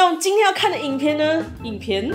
我们今天要看的影片呢？影片？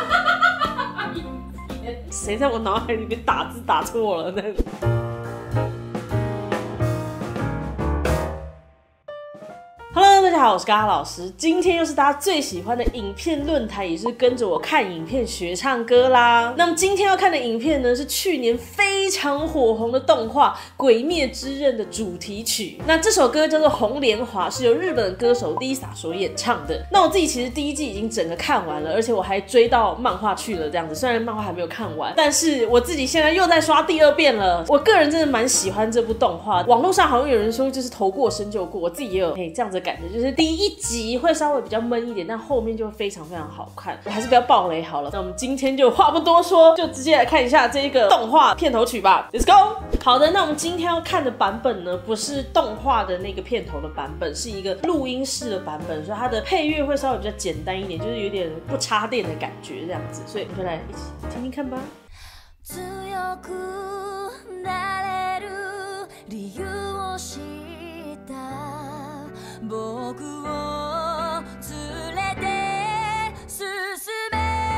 谁在我脑海里面打字打错了呢？Hello， 大家好，我是嘎嘎老师。今天又是大家最喜欢的影片论坛，也是跟着我看影片学唱歌啦。那么今天要看的影片呢，是去年非常火红的动画《鬼灭之刃》的主题曲。那这首歌叫做《红莲华》，是由日本歌手 Lisa 所演唱的。那我自己其实第一季已经整个看完了，而且我还追到漫画去了，这样子。虽然漫画还没有看完，但是我自己现在又在刷第二遍了。我个人真的蛮喜欢这部动画。网络上好像有人说就是头过身就过，我自己也有这样子的感觉，就是第一集会稍微比较闷一点，但后面就会非常非常好看。我还是不要爆雷好了。那我们今天就话不多说，就直接来看一下这个动画片头曲吧。Let's go！ 好的，那我们今天要看的版本呢，不是动画的那个片头的版本，是一个录音室的版本，所以它的配乐会稍微比较简单一点，就是有点不插电的感觉这样子。所以我们就来一起听听看吧。強くなれる理由を知った僕を連れて進め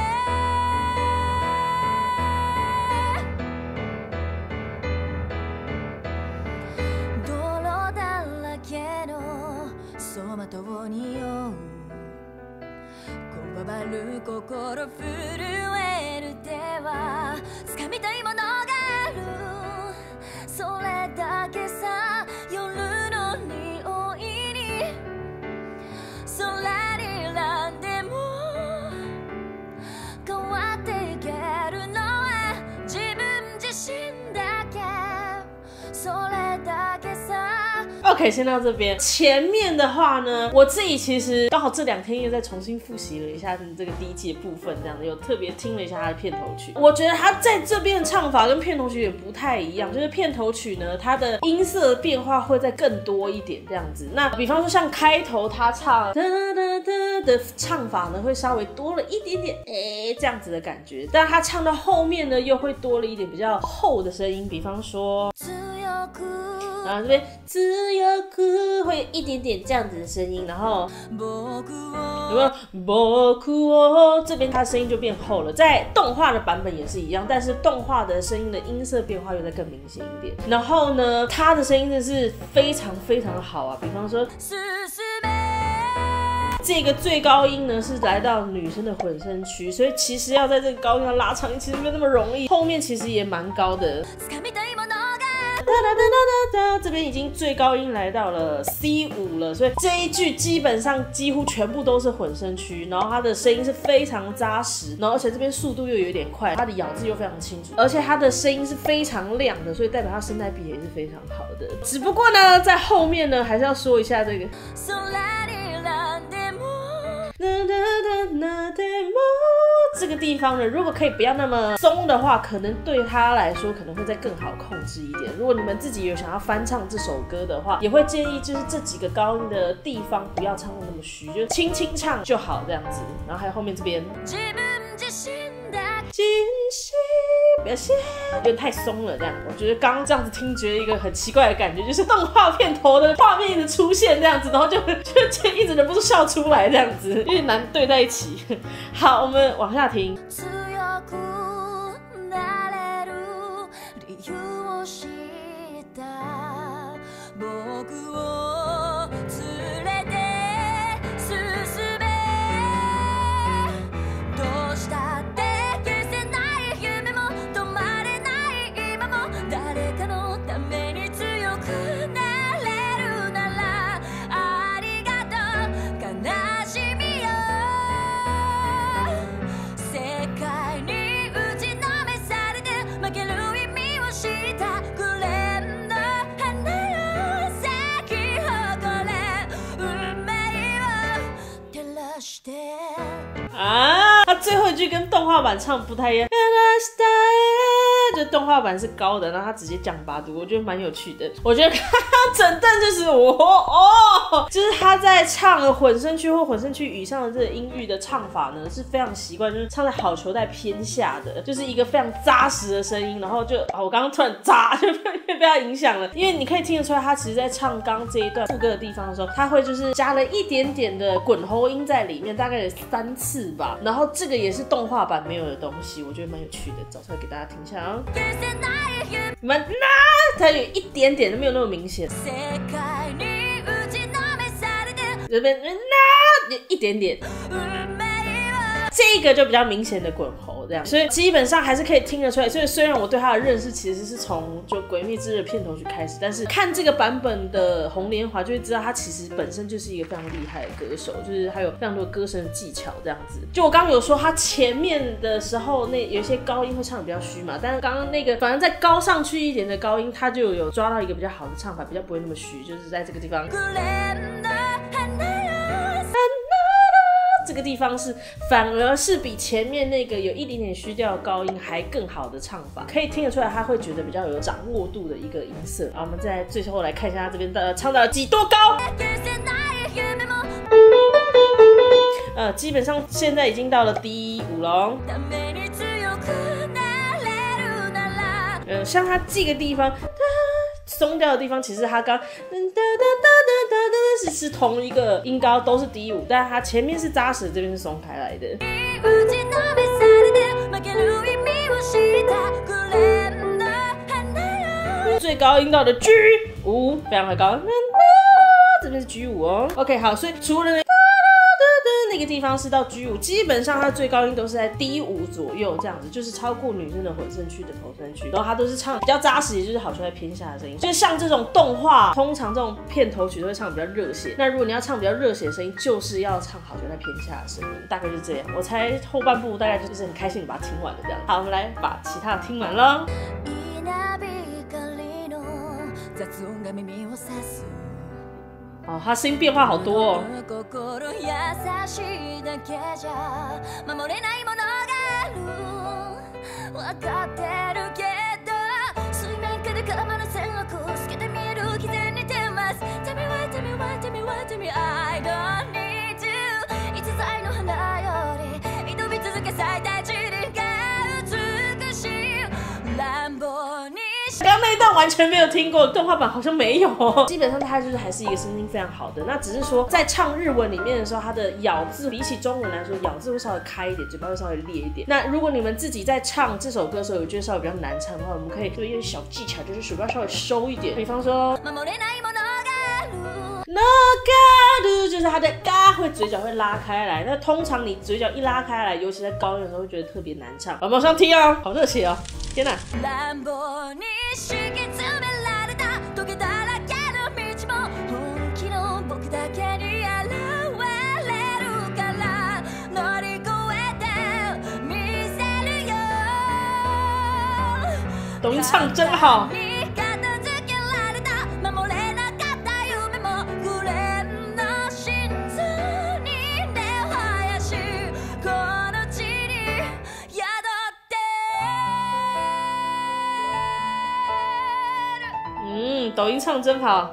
泥だらけの走馬灯を匂うこわばる心震える手は掴みたいものがあるそれだけさ夜の匂いに空にランでも変わっていけるのは自分自身だけそれだけさOK， 先到这边。前面的话呢，我自己其实刚好这2天又再重新复习了一下这个第一季的部分，这样子有特别听了一下它的片头曲。我觉得它在这边的唱法跟片头曲也不太一样，就是片头曲呢，它的音色变化会再更多一点这样子。那比方说像开头它唱哒哒哒的唱法呢，会稍微多了一点点这样子的感觉，但它唱到后面呢，又会多了一点比较厚的声音，比方说。然后这边自由く会一点点这样子的声音，然后有没有僕を这边它的声音就变厚了。在动画的版本也是一样，但是动画的声音的音色变化又再更明显一点。然后呢，它的声音真的是非常非常的好啊，比方说这个最高音呢是来到女生的混声区，所以其实要在这个高音要拉长音其实没有那么容易，后面其实也蛮高的。这边已经最高音来到了 C5 了，所以这一句基本上几乎全部都是混声区，然后它的声音是非常扎实，然后而且这边速度又有点快，它的咬字又非常清楚，而且它的声音是非常亮的，所以代表它声带比也是非常好的。只不过呢，在后面呢还是要说一下这个。这个地方呢，如果可以不要那么松的话，可能对他来说可能会再更好控制一点。如果你们自己有想要翻唱这首歌的话，也会建议就是这几个高音的地方不要唱得那么虚，就轻轻唱就好这样子。然后还有后面这边。不要谢，有点太松了这样。我觉得刚刚这样子听，觉得一个很奇怪的感觉，就是动画片头的画面一直出现这样子，然后就一直忍不住笑出来这样子，有点难对在一起。好，我们往下听。最后一句跟动画版唱不太一样， 就动画版是高的，然后他直接降8度，我觉得蛮有趣的。我觉得整段就是就是他在唱混声区或混声区以上的这个音域的唱法呢，是非常习惯，就是唱在好球带偏下的，就是一个非常扎实的声音。然后就我刚刚突然扎就被他影响了，因为你可以听得出来，他其实在唱刚这一段副歌的地方的时候，他会就是加了一点点的滚喉音在里面，大概有3次吧。然后这个也是动画版没有的东西，我觉得蛮有趣的，找出来给大家听一下啊。你们它有一点点都没有那么明显，这边有一点点。这个就比较明显的滚喉这样，所以基本上还是可以听得出来。所以虽然我对他的认识其实是从就《鬼灭之刃》片头曲开始，但是看这个版本的红莲华就会知道他其实本身就是一个非常厉害的歌手，就是还有非常多歌声的技巧这样子。就我刚刚有说他前面的时候那有一些高音会唱得比较虚嘛，但是刚刚那个反正再高上去一点的高音，他就有抓到一个比较好的唱法，比较不会那么虚，就是在这个地方。这个地方是反而是比前面那个有一点点虚调的高音还更好的唱法，可以听得出来他会觉得比较有掌握度的一个音色。好，我们再最后来看一下他这边的唱到了几多高。基本上现在已经到了第5咯。像他这个地方松掉的地方，其实他刚是同一个音高，都是第5，但他前面是扎实，这边是松开来的。最高音到的 G5， 非常的高，这边是 G5 哦。OK， 好，所以除了那个地方是到 G5， 基本上它最高音都是在D5左右这样子，就是超过女生的混声区的头声区，然后它都是唱比较扎实，也就是好出来偏下的声音。就是像这种动画，通常这种片头曲都会唱比较热血，那如果你要唱比较热血的声音，就是要唱好出来偏下的声音，大概就是这样。我猜后半部大概就是很开心的把它听完了这样。好，我们来把其他的听完了。哦，他声音变化好多哦。刚刚那一段完全没有听过，动画版好像没有。基本上他就是还是一个声音非常好的，那只是说在唱日文里面的时候，他的咬字比起中文来说，咬字会稍微开一点，嘴巴会稍微裂一点。那如果你们自己在唱这首歌的时候，有觉得稍微比较难唱的话，我们可以做一些小技巧，就是嘴巴稍微收一点，比方说。就是他的嘎会嘴角会拉开来，那通常你嘴角一拉开来，尤其在高音的时候会觉得特别难唱。我们往上听哦，好热血哦！天哪！抖音唱真好。抖音唱真好。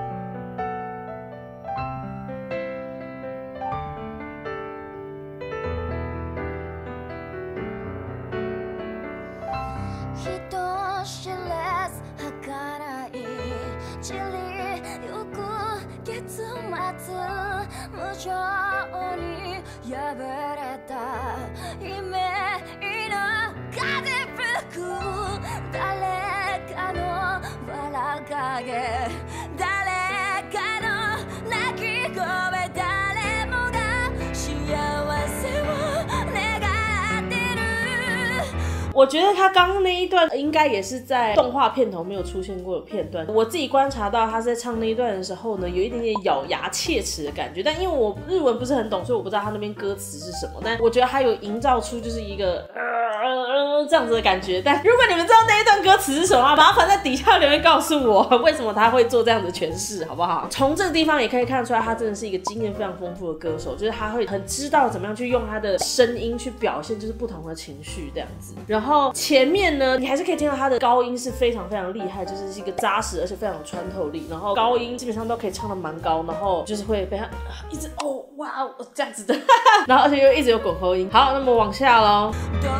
我觉得他刚刚那一段应该也是在动画片头没有出现过的片段。我自己观察到他在唱那一段的时候呢，有一点点咬牙切齿的感觉。但因为我日文不是很懂，所以我不知道他那边歌词是什么。但我觉得他有营造出就是一个这样子的感觉。但如果你们知道那一段歌词是什么，麻烦在底下留言告诉我，为什么他会做这样的诠释，好不好？从这个地方也可以看出来，他真的是一个经验非常丰富的歌手，就是他会很知道怎么样去用他的声音去表现就是不同的情绪这样子。然后后前面呢，你还是可以听到他的高音是非常非常厉害，就是一个扎实而且非常有穿透力，然后高音基本上都可以唱得蛮高，然后就是会被他一直哦哇哦这样子的，然后而且又一直有滚喉音。好，那么往下咯。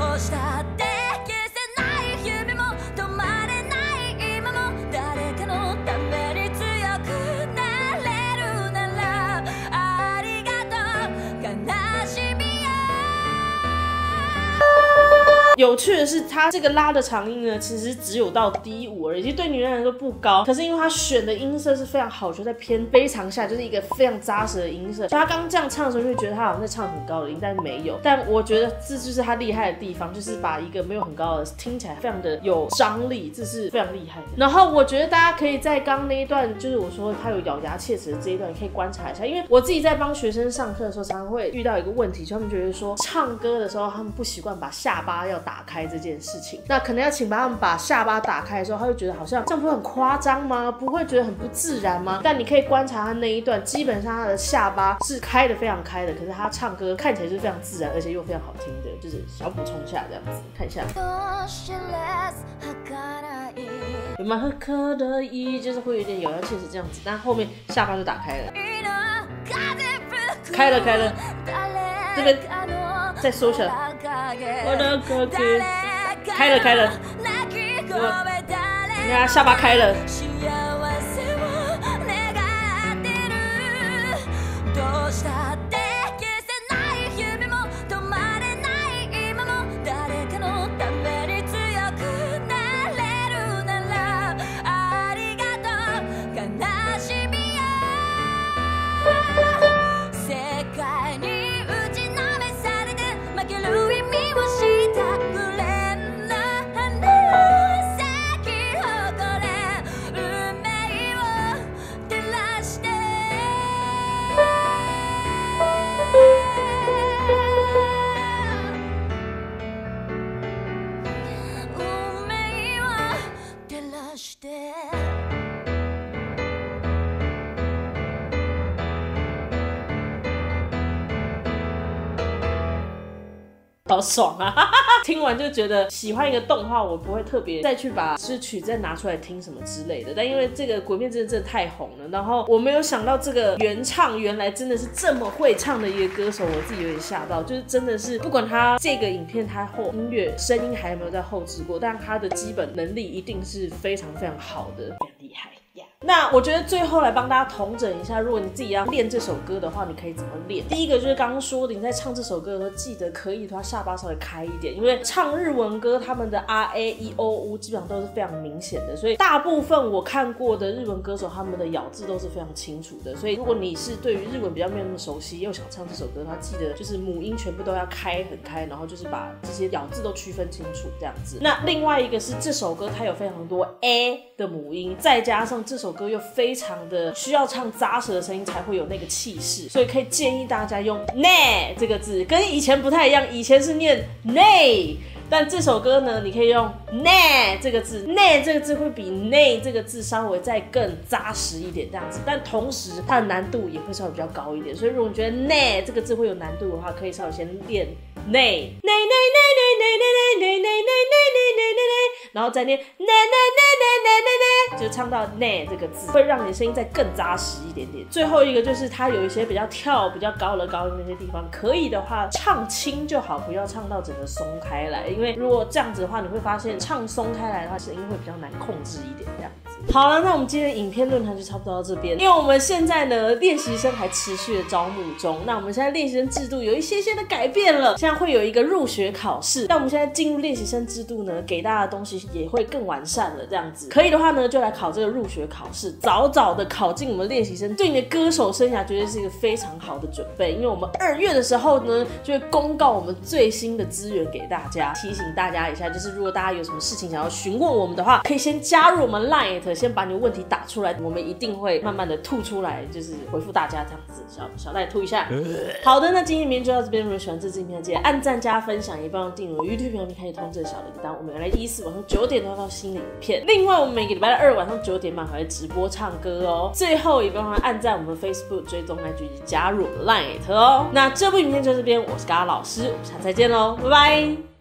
有趣的是，它这个拉的长音呢，其实只有到D5而已，其实对女人来说不高。可是因为它选的音色是非常好，就在偏非常下，就是一个非常扎实的音色。所以他刚这样唱的时候，就会觉得他好像在唱很高的音，但没有。但我觉得这就是他厉害的地方，就是把一个没有很高的听起来非常的有张力，这是非常厉害的。然后我觉得大家可以在刚刚那一段，就是我说他有咬牙切齿的这一段，可以观察一下，因为我自己在帮学生上课的时候，常常会遇到一个问题，就他们觉得说唱歌的时候，他们不习惯把下巴要打开这件事情，那可能要请他们把下巴打开的时候，他会觉得好像这样不会很夸张吗？不会觉得很不自然吗？但你可以观察他那一段，基本上他的下巴是开的非常开的，可是他唱歌看起来就是非常自然，而且又非常好听的，就是小补充下这样子，看一下。有没有很可的意，就是会有点咬牙切齿这样子，但后面下巴就打开了，开了，这边再缩小，我的哥哥，开了，你看下巴开了。好爽啊！听完就觉得喜欢一个动画，我不会特别再去把诗曲再拿出来听什么之类的。但因为这个《鬼灭之刃》真的太红了，然后我没有想到这个原唱原来真的是这么会唱的一个歌手，我自己有点吓到。就是真的是不管他这个影片他音乐声音还有没有在后制过，但他的基本能力一定是非常非常好的，非常厉害。那我觉得最后来帮大家统整一下，如果你自己要练这首歌的话，你可以怎么练？第一个就是刚刚说的，你在唱这首歌的时候，记得可以的话下巴稍微开一点，因为唱日文歌他们的 R A E O U 基本上都是非常明显的，所以大部分我看过的日文歌手他们的咬字都是非常清楚的。所以如果你是对于日文比较没有那么熟悉，又想唱这首歌的话，记得就是母音全部都要开很开，然后就是把这些咬字都区分清楚这样子。那另外一个是这首歌它有非常多 A 的母音，再加上这首歌又非常的需要唱扎实的声音才会有那个气势，所以可以建议大家用 ne 这个字，跟以前不太一样，以前是念 ne， 但这首歌呢，你可以用 ne 这个字 ，ne 这个字会比 ne 这个字稍微再更扎实一点这样子，但同时它的难度也会稍微比较高一点，所以如果你觉得 ne 这个字会有难度的话，可以稍微先练 ne， 然后再念 ne， 就唱到 ne 这个字，会让你的声音再更扎实一点点。最后一个就是它有一些比较跳比较高的高音那些地方，可以的话唱轻就好，不要唱到整个松开来，因为如果这样子的话，你会发现唱松开来的话，声音会比较难控制一点这样子。好了，那我们今天的影片论坛就差不多到这边，因为我们现在呢练习生还持续的招募中，那我们现在练习生制度有一些的改变了，现在会有一个入学考试，但我们现在进入练习生制度呢，给大家的东西也会更完善了这样子。可以的话呢，就来考这个入学考试，早早的考进我们练习生，对你的歌手生涯绝对是一个非常好的准备。因为我们2月的时候呢，就会公告我们最新的资源给大家，提醒大家一下，就是如果大家有什么事情想要询问我们的话，可以先加入我们 LINE， 先把你的问题打出来，我们一定会慢慢的吐出来，就是回复大家这样子，小赖吐一下。好的，那今天影片就到这边，如果喜欢这支影片，记得按赞加分享，也帮我订阅我 YouTube 频道，开启通知小铃铛。我们原来1、4晚上9点都要到新的影片，另外我们每个礼拜2晚上9点半还会直播唱歌哦。最后也帮我按赞我们 Facebook 追踪IG以及加入 LINE 哦。那这部影片就到这边，我是嘎嘎老师，我们下次再见喽，拜拜。